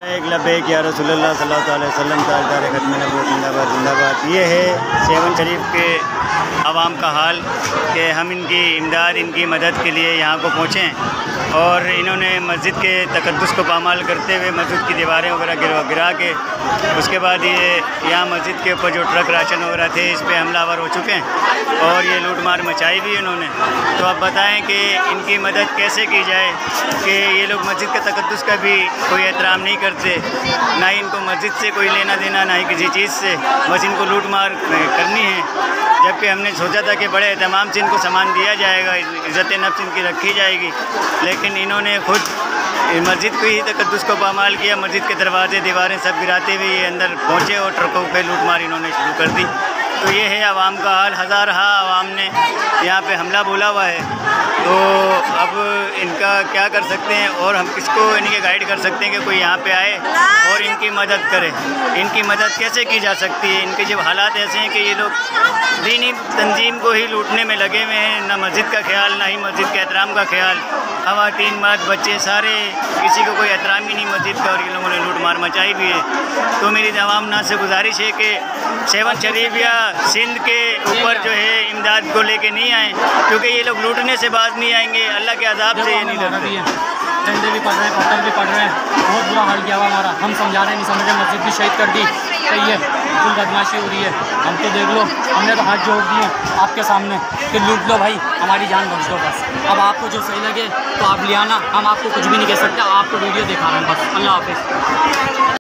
एक लब्बैक या रसूलुल्लाह सल्लल्लाहु अलैहि वसल्लम ताज़दार ख़त्म नबूवत जिंदाबाद जिंदाबाद। ये है सेवन शरीफ के आवाम का हाल कि हम इनकी इमदाद इनकी मदद के लिए यहाँ को पहुँचें और इन्होंने मस्जिद के तक़द्दुस को पामाल करते हुए मस्जिद की दीवारें वगैरह गिरा के उसके बाद ये यहाँ मस्जिद के ऊपर जो ट्रक राशन वगैरह थे इस पर हमलावर हो चुके हैं और ये लूट मार मचाई भी इन्होंने। तो अब बताएं कि इनकी मदद कैसे की जाए कि ये लोग मस्जिद के तक़द्दुस का भी कोई एहतराम नहीं करते, ना ही इनको मस्जिद से कोई लेना देना ना ही किसी चीज़ से, बस इनको लूट मार करनी है। जबकि हमने सोचा था कि बड़े एहतमाम से इनको सामान दिया जाएगा, इज़्ज़त नफ्स इनकी रखी जाएगी, लेकिन इन्होंने खुद मस्जिद को ही तक़द्दुस को पामाल किया। मस्जिद के दरवाजे दीवारें सब गिराते हुए ये अंदर पहुँचे और ट्रकों पे लूटमार इन्होंने शुरू कर दी। तो ये है आवाम का हाल। हज़ार आवाम ने यहाँ पे हमला बोला हुआ है, तो अब इनका क्या कर सकते हैं और हम किसको इनके गाइड कर सकते हैं कि कोई यहाँ पे आए और इनकी मदद करे। इनकी मदद कैसे की जा सकती है? इनके जब हालात ऐसे हैं कि ये लोग दीनी तंजीम को ही लूटने में लगे हुए हैं, ना मस्जिद का ख्याल ना ही मस्जिद के एहतराम का ख्याल। ख़वातीन मर्द बच्चे सारे किसी को कोई एहतराम ही नहीं मस्जिद का और ये लोगों ने लूट मार मचाई भी है। तो मेरी तमाम नाज़ से गुजारिश है कि सेवन शरीफ या सिंध के ऊपर जो है इमदाद को लेके नहीं आए, क्योंकि ये लोग लूटने से बाज नहीं आएंगे, अल्लाह के अजाब से ये नहीं डरते। डंडे भी पड़ रहे हैं, पत्थर भी पड़ रहे हैं, बहुत बुरा हाल किया हुआ हमारा। हम समझा रहे हैं नहीं समझ रहे, मस्जिद भी शहीद कर दी, सही है, फुल बदमाशी हो रही है। हम तो देख लो, हमने तो हाथ जोड़ दिए आपके सामने कि लूट लो भाई, हमारी जान बख्श दो बस। अब आपको जो सही लगे तो आप ले आना, हम आपको कुछ भी नहीं कह सकते, आपको वीडियो दिखा रहे हैं बस। अल्लाह हाफिज़।